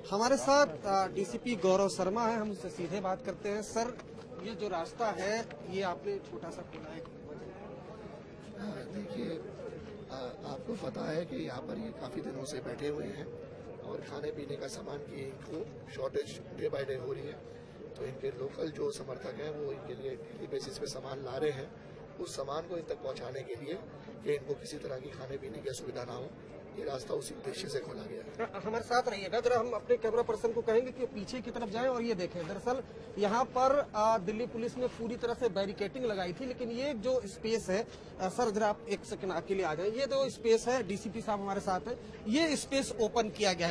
हमारे साथ डीसीपी गौरव शर्मा है, हम उससे सीधे बात करते हैं। सर, ये जो रास्ता है ये आपने छोटा सा खोला है, देखिए, आपको पता है कि यहाँ पर ये काफ़ी दिनों से बैठे हुए हैं और खाने पीने का सामान की इनको शॉर्टेज डे बाय डे हो रही है। तो इनके लोकल जो समर्थक हैं वो इनके लिए डेली बेसिस पे सामान ला रहे हैं। उस सामान को इन तक पहुँचाने के लिए कि इनको किसी तरह की खाने पीने की असुविधा ना हो, ये रास्ता उसी उद्देश्य से खोला गया है। हमारे साथ रहिएगा जरा, हम अपने कैमरा पर्सन को कहेंगे कि पीछे की तरफ जाएं और ये देखें। दरअसल यहाँ पर दिल्ली पुलिस ने पूरी तरह से बैरिकेटिंग लगाई थी, लेकिन ये जो स्पेस है, सर जरा आप एक सेकंड अकेले आ जाएं। ये जो स्पेस है, डीसीपी साहब हमारे साथ है, ये स्पेस ओपन किया गया है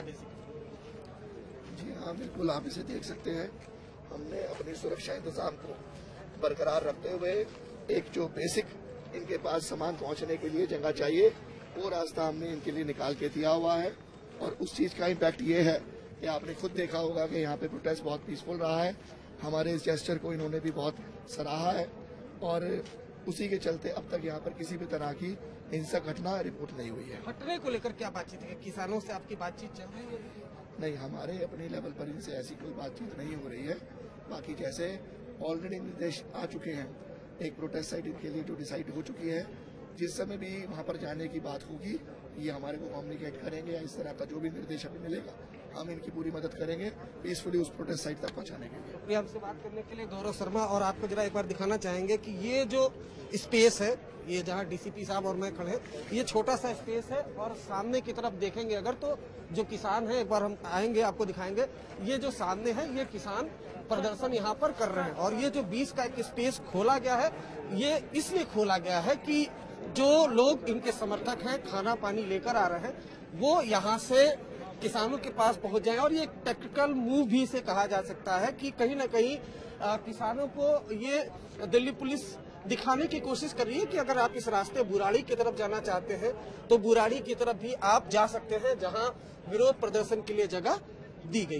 बेसिकली। जी हाँ, बिल्कुल, आप इसे देख सकते हैं। हमने अपनी सुरक्षा इंतजाम को बरकरार रखते हुए एक जो बेसिक इनके पास सामान पहुंचने के लिए जगह चाहिए वो रास्ता हमने इनके लिए निकाल के दिया हुआ है। और उस चीज का इम्पैक्ट ये है कि आपने खुद देखा होगा कि यहाँ पे प्रोटेस्ट बहुत पीसफुल रहा है। हमारे इस जेस्चर को इन्होंने भी बहुत सराहा है और उसी के चलते अब तक यहाँ पर किसी भी तरह की हिंसक घटना रिपोर्ट नहीं हुई है। हटने को लेकर क्या बातचीत है? किसानों से आपकी बातचीत चल रही है? नहीं, हमारे अपने लेवल पर इनसे ऐसी कोई बातचीत नहीं हो रही है। बाकी जैसे ऑलरेडी निर्देश आ चुके हैं, एक प्रोटेस्ट साइट इनके लिए जो डिसाइड हो चुकी है, जिस समय भी वहां पर जाने की बात होगी ये हमारे को कम्युनिकेट करेंगे या इस तरह का जो भी निर्देश अभी मिलेगा हम इनकी पूरी मदद करेंगे पीसफुली उस प्रोटेस्ट साइट तक पहुंचाने के लिए। शुक्रिया हमसे बात करने के लिए गौरव शर्मा। और आपको जरा एक बार दिखाना चाहेंगे कि ये जो स्पेस है, ये जहाँ डीसीपी साहब और मैं खड़े हैं, ये छोटा सा स्पेस है और सामने की तरफ देखेंगे अगर तो जो किसान है, एक बार हम आएंगे आपको दिखाएंगे। ये जो सामने है ये किसान प्रदर्शन यहाँ पर कर रहे हैं और ये जो 20 का एक स्पेस खोला गया है, ये इसलिए खोला गया है कि जो लोग इनके समर्थक हैं, खाना पानी लेकर आ रहे हैं, वो यहाँ से किसानों के पास पहुंच जाए। और ये एक टैक्टिकल मूव भी इसे कहा जा सकता है कि कहीं न कहीं किसानों को ये दिल्ली पुलिस दिखाने की कोशिश कर रही है कि अगर आप इस रास्ते बुराड़ी की तरफ जाना चाहते हैं तो बुराड़ी की तरफ भी आप जा सकते हैं, जहां विरोध प्रदर्शन के लिए जगह दी गई।